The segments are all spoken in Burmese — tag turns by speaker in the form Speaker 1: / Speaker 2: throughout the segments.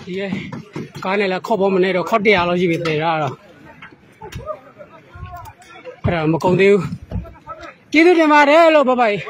Speaker 1: ဒီရဲ့ကားနဲ့လည်းခော့ဖို့မနေတော့ခော့100လောက်ရှိပြီတည်ရတော့အဲ့ဒါမကုန်သေးဘူးကျေးဇူးတင်ပါတယ်လို့ဘဘကြီး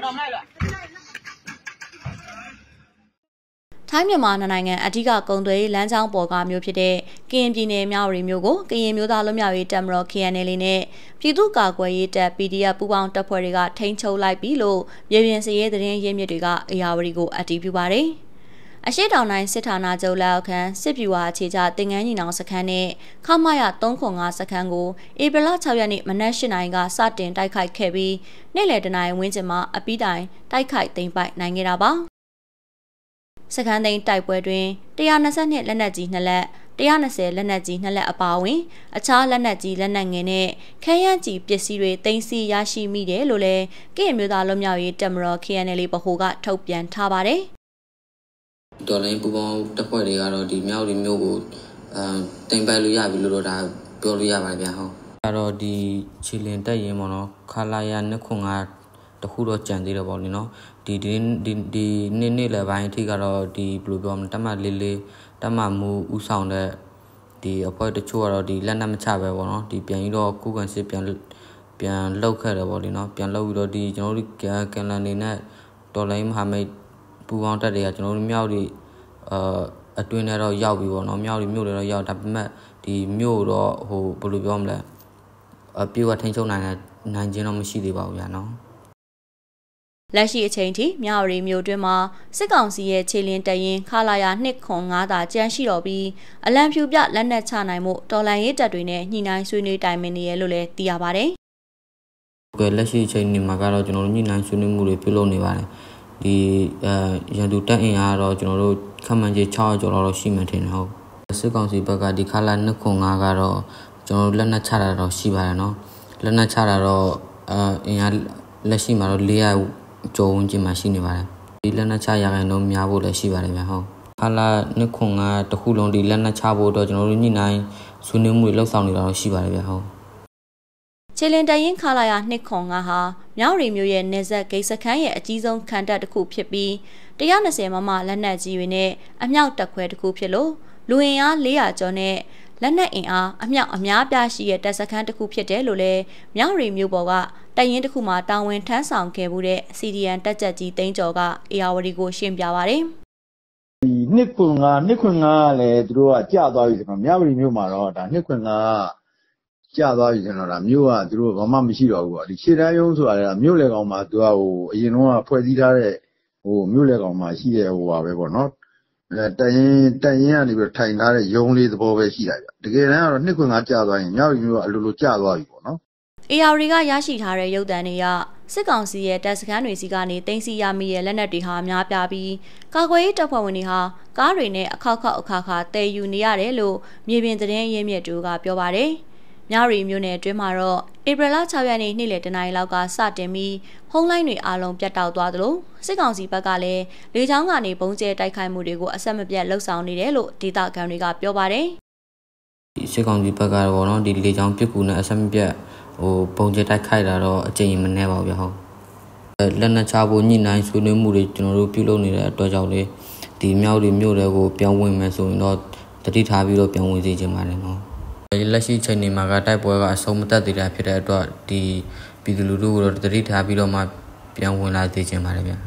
Speaker 2: ထိုင်းမြန်မာနိုင်ငံအဓိကကုန်သွယ်ရေးလမ်းကြောင်းပေါ်ကမြို့ဖြစ်တဲ့ကရင်ပြည်နယ်မြဝတီမြို့ကိုကရင်မျိုးသားလွတ်မြောက်ရေးတပ်မတော် KNL နဲ့ပြည်သူ့ကာကွယ်ရေးတပ် PDF ပူးပေါင်းတပ်ဖွဲ့တွေကထိန်းချုပ်လိုက်ပြီလို့မြေပြင်စစ်ရေးသတင်းရင်းမြစ်တွေကအေယာဝတီကိုအတည်ပြုပါတယ်။အရှိတောင်တိုင်းစစ်ဌာနချုပ်လက်အောက်ခံစစ်ဗျူဟာအခြေချတင်ငန်းညီနောင်စခန်းနဲ့ခမရ305စခန်းကိုဧပြီလ6ရက်နေ့မနက်8:00 နာရီကစတင်တိုက်ခိုက်ခဲ့ပြီးနေ့လယ်တနာရီဝန်းကျင်မှာအပြီးတိုင်တိုက်ခိုက်သိမ်းပိုက်နိုင်ခဲ့တာပါစခန်းသိမ်းတိုက်ပွဲတွင်122လက်နက်ကြီး2လက်120လက်နက်ကြီး2လက်အပါအဝင်အခြားလက်နက်ကြီးလက်နက်ငယ်နဲ့ခဲယမ်းကြီးပစ္စည်းတွေသိမ်းဆည်းရရှိမိတယ်လို့လည်းကရင်မျိုးသားလွတ်မြောက်ရေးတပ်မတော် KNL ဗဟိုကထုတ်ပြန်ထားပါတယ်
Speaker 3: ။ဒေါ်လိုင်းပူပေါင်းတပ်ဖွဲ့တွေကတော့ဒီမြောက်ဒီမျိုးကိုတင်ပိုက်လို့ရပြီလို့တော့ဒါပြောလို့ရပါတယ်ဗျာဟုတ်။အဲ့တော့ဒီခြေလင်တက်ရင်ပေါ့နော်ခလာရ205တခုတော့ကြံသေးတယ်ပေါ့လေနော်ဒီနေ့လည်းပိုင်းအထိကတော့ဒီဘယ်လိုပြောမလဲတမလေးတမမူဥဆောင်တဲ့ဒီအဖွဲ့တချို့ကတော့ဒီလက်နက်မချပဲပေါ့နော်ဒီပြန်ပြီးတော့ကုကန်စစ်ပြန်လှုပ်ခဲ့တယ်ပေါ့လေနော်ပြန်လှုပ်ပြီးတော့ဒီကျွန်တော်တို့ကန်လန်နေနဲ့တော်လိုင်းမဟာမိတ်ပူပေါင်းတက်တွေကကျွန်တော်တို့မြောက်ဒီအတွင်းထဲတော့ရောက်ပြီပေါ့နော်မြောက်ဒီမြို့တွေတော့ရောက်ဒါပေမဲ့ဒီမြို့တော့ဟိုဘယ်လိုပြောမလဲပြေဝထိန်းချုပ်နိုင်ခြင်းတော့မရှိသေးပါဘူးဗျာနော်
Speaker 2: လက်ရှိအချိန်ထိမြဝတီမြို့တွင်းမှာစစ်ကောင်စီရဲ့ခြေလင်းတရင်ခလာယာ205သာကျန်းရှိတော်ပြီးအလံဖြူပြလက်နက်ချနိုင်မှုတော်လန်ရေးတပ်တွေနဲ့ညှိနှိုင်းဆွေးနွေးတိုင်ပင်နေရလို့လည်းသိရပါတယ်
Speaker 3: ။လက်ရှိအချိန်ဒီမှာကတော့ကျွန်တော်တို့ညှိနှိုင်းဆွေးနွေးမှုတွေပြုလုပ်နေပါတယ်။ဒီရန်သူတပ်အင်အားတော့ကျွန်တော်တို့ခန့်မှန်းခြေ600ကျော်လောက်ရှိမှထင်တယ်ဟုတ်။စစ်ကောင်စီဘက်ကဒီခလာ205ကတော့ကျွန်တော်တို့လက်နက်ချတာတော့ရှိပါတယ်နော်။လက်နက်ချတာတော့အင်အားလက်ရှိမှာတော့400ကျော်ဝန်းကျင်မှာရှိနေပါတယ်ဒီလက်နက်ချရခိုင်တော့များဖို့လည်းရှိပါတယ်ဗျာဟုတ်ခလာ205တခုလုံးဒီလက်နက်ချဖို့တော့ကျွန်တော်တို့ညှိနှိုင်းဆွေးနွေးမှုတွေလှုပ်ဆောင်နေတာတော့ရှိပါတယ်ဗျာဟုတ်
Speaker 2: ခြေလင်တရင်ခလာယာ205ဟာမြောက်ရီမျိုးရဲ့နေဆက်ဂိတ်စခန်းရဲ့အကြီးဆုံးခံတပ်တစ်ခုဖြစ်ပြီး120မမလက်နက်ကြီးတွေနဲ့အမြောက်တပ်ခွဲတစ်ခုဖြစ်လို့လူအင်အား400ကျော်နဲ့လက်နက်အင်အားအမြောက်အများပြားရှိတဲ့တပ်စခန်းတစ်ခုဖြစ်တယ်လို့လည်းမြောက်ရီမျိုးပေါ်ကတိုင်ရင်တစ်ခုမှာတာဝန်ထမ်းဆောင်ခဲ့မှုတဲ့ CDN တက်ကြက်ကြီးသိန်းကျော်ကအေယာဝတီကိုရှင်းပြပါတယ်
Speaker 4: ။ဒီ205ကလည်းသူတို့ကကြာသွားပြီဆိုတော့မြဝတီမြို့မှာတော့ဒါ205ကြာသွားပြီဆိုတော့ဒါမြို့ကသူတို့ဘာမှမရှိတော့ဘူးပေါ့ဒီရှေ့တန်းရုံးဆိုတာကမြို့လေကောင်မှာသူကဟိုအရင်တော့ဖွဲ့စည်းထားတဲ့ဟိုမြို့လေကောင်မှာရှိတဲ့ဟိုပါပဲပေါ့နော်တိုင်ရင်ကနေပြီးထိုင်ထားတဲ့ရုံးလေးသဘောပဲရှိတာဗျတကယ်တမ်းကတော့205ကြာသွားရင်မြဝတီမြို့ကအလိုလိုကြာသွားပြီပေါ့နော်
Speaker 2: အေယာရီကရရှိထားတဲ့ရုပ်သံတွေကစစ်ကောင်စီရဲ့တပ်စခန်းတွေစီကနေတင်စီရမိရဲ့လက်နက်တွေဟာများပြားပြီးကာကွယ်ရေးတပ်ဖွဲ့ဝင်တွေဟာကားတွေနဲ့အခါခါတည်ယူနေရတယ်လို့မြေပြင်သတင်းရင်းမြစ်တို့ကပြောပါတယ်။မြရီမြို့နယ်အတွင်းမှာတော့ဧပြီလ6ရက်နေ့နေ့လယ်တနာရီလောက်ကစတင်ပြီးဖုန်းလိုင်းတွေအားလုံးပြတ်တောက်သွားသလိုစစ်ကောင်စီဘက်ကလည်းလေကြောင်းကနေပုံကျဲတိုက်ခိုက်မှုတွေကိုအဆက်မပြတ်လှုပ်ဆောင်နေတယ်လို့ဒေသခံတွေကပြောပါတယ်
Speaker 3: ။ဒီစစ်ကောင်စီဘက်ကတော့နော်ဒီလေကြောင်းပစ်ကူနဲ့အဆက်မပြတ်ဟိုပုံကျတိုက်ခိုက်တာတော့အကျဉ်းမနေပါဘူးဗျဟုတ်လက်နက်ချဖို့ညှိနှိုင်းဆွေးနွေးမှုတွေကျွန်တော်တို့ပြုလုပ်နေတဲ့အတွက်ကြောင့်လေဒီမြောက်တွေမြို့တွေကိုပြောင်းဝင်မယ်ဆိုရင်တော့တတိထားပြီးတော့ပြောင်းဝင်စေချင်ပါတယ်နော်လက်ရှိချိန်နေမှာကတိုက်ပွဲကအဆုံးမသက်သေးတာဖြစ်တဲ့အတွက်ဒီပြည်သူလူထုကိုတော့တတိထားပြီးတော့မှပြောင်းဝင်လာစေချင်ပါတယ်ဗျ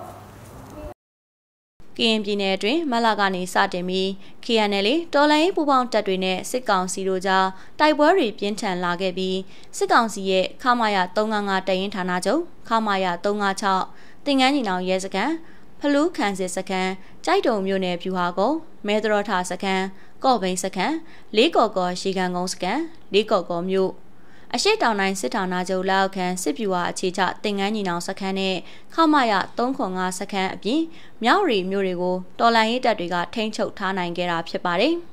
Speaker 2: ကရင်ပြည်နယ်အတွင်းမလာကနေစတင်ပြီး KNL တော်လိုင်းပူပေါင်းတပ်တွေနဲ့စစ်ကောင်စီတို့ကြားတိုက်ပွဲတွေပြင်းထန်လာခဲ့ပြီးစစ်ကောင်စီရဲ့ခမာယာ355တရင်ဌာနချုပ်ခမာယာ356တင်ငန်းညီနောင်ရဲစခန်းဖလူးခန်းစစ်စခန်းကြိုက်တုံမြို့နယ်ဖြူဟာကုန်းမဲတရောထာစခန်းကော့ဘိန်းစခန်းလေးကော်ကော်ရှီကန်ကုန်းစခန်းလေးကော်ကော်မြို့အရှိတောင်တိုင်းစစ်ဌာနချုပ်လက်အောက်ခံစစ်ဗျူဟာအခြေချတင်ငန်းညီနောင်စခန်းနဲ့ခမရ305စခန်းအပြင်မြောက်ရီမြို့တွေကိုတော်လန်ရေးတပ်တွေကထိန်းချုပ်ထားနိုင်ခဲ့တာဖြစ်ပါတယ်။